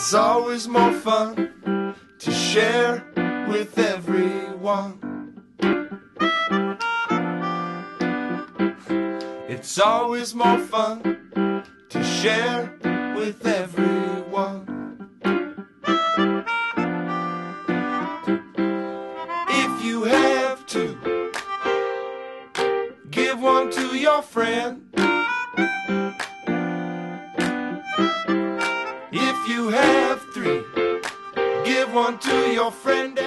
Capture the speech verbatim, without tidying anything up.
It's always more fun to share with everyone. It's always more fun to share with everyone. If you have two, give one to your friend. If you have three, give one to your friend.